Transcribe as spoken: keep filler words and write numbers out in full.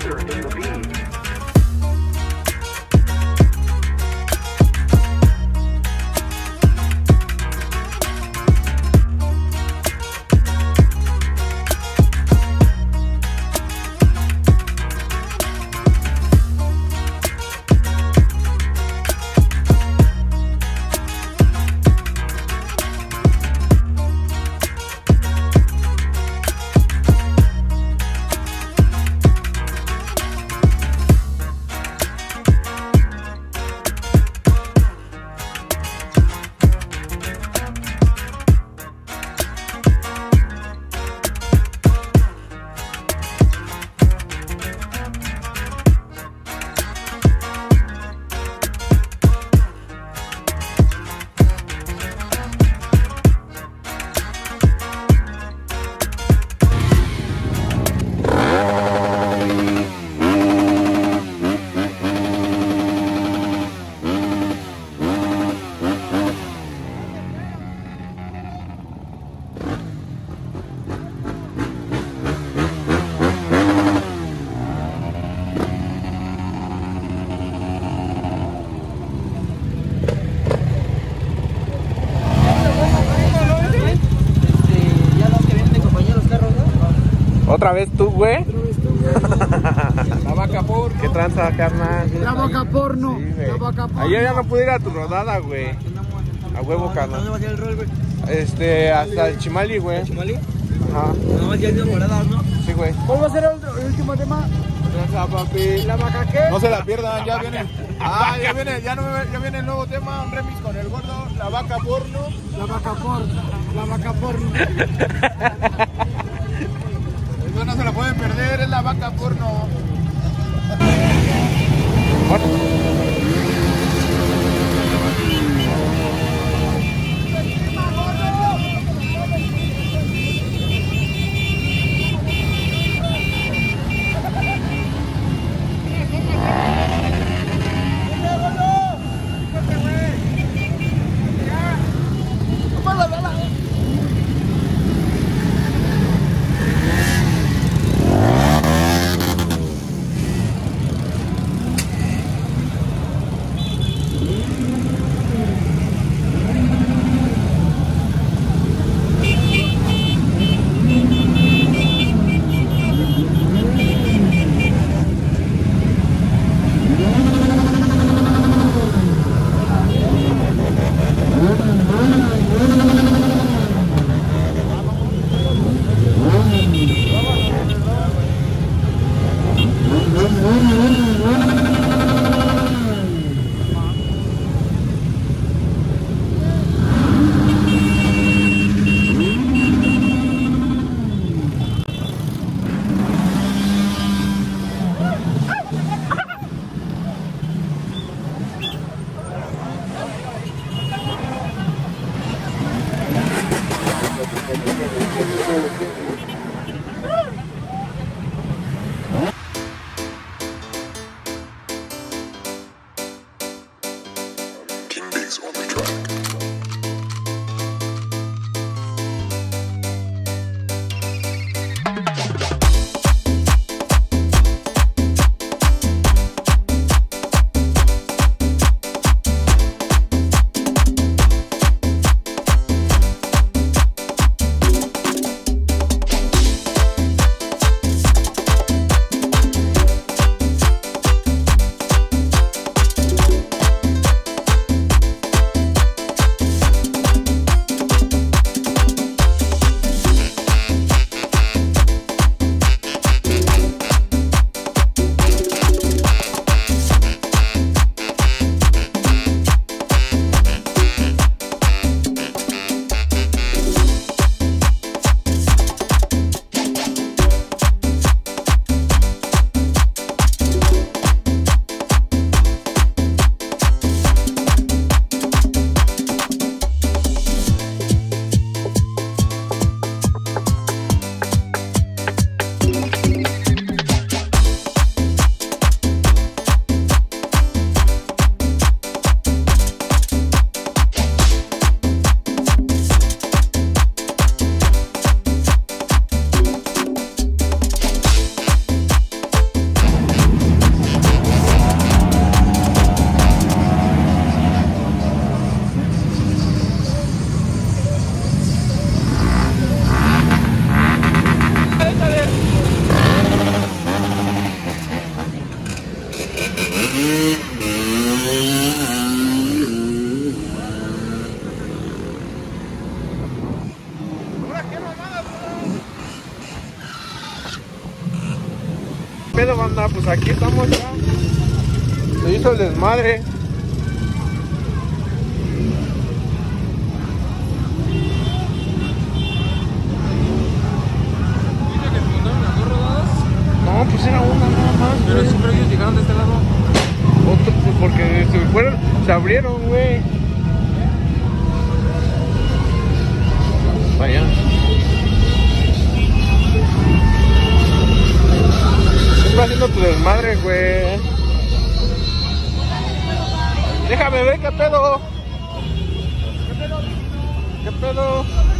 Cancer in the bees. ¿Otra vez tú, güey? Otra vez tú, güey. La vaca porno. ¿Qué tranza, carnal? La vaca porno. Sí, la vaca porno. Ayer ya no pude ir a tu rodada, güey. A huevo, carnal. ¿Dónde va a ser el rol, güey? Este, hasta el Chimali, güey. ¿El Chimali? Ajá. Nada más ya es de moradas, ¿no? Sí, güey. ¿Cuál va a ser el, el último tema? Tranza, papi. ¿La vaca qué? No se la pierdan, ya viene. Ah, ya viene, ya, no, ya viene el nuevo tema, un remix con el gordo, la vaca porno. La vaca porno. La vaca porno. Eso no se la pueden perder, es la vaca porno. pedo, banda? Pues aquí estamos ya. Se hizo el desmadre. No, pues era una nada más. Pero güey. siempre ellos llegaron de este lado. Otro, pues porque se fueron, se abrieron, güey. Vaya. Siempre haciendo tu desmadre, güey. Déjame ver qué pedo. ¿Qué pedo? ¿Qué pedo?